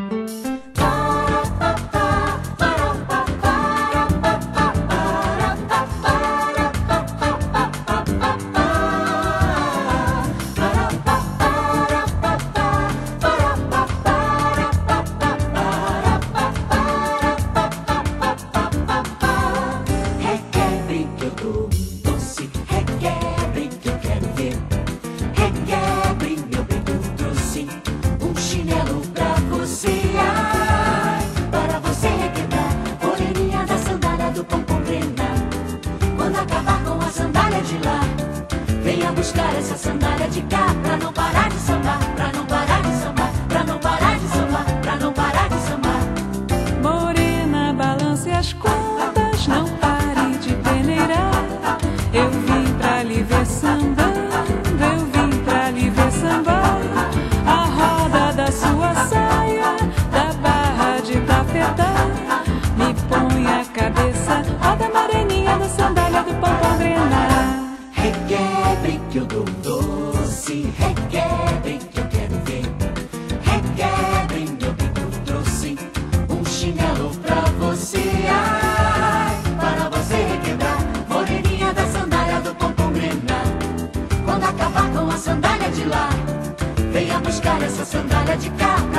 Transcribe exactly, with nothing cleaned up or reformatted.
Venha buscar essa sandália de cá, pra não parar de sambar, pra não parar de sambar, pra não parar de sambar, pra não parar de sambar. Morena, balance as contas, não pare de peneirar. Eu vim pra lhe ver sambando, eu vim pra lhe ver sambar. A roda da sua saia, da barra de tafetá, me põe a cabeça, roda moreninha da sandália do pompom grená. Requebre que eu dou doce, requebre que eu quero ver. Requebre, meu bico trouxe um chinelo pra você. Ai, para você requebrar, moreninha da sandália do pompom grená. Quando acabar com a sandália de lá, venha buscar essa sandália de cá.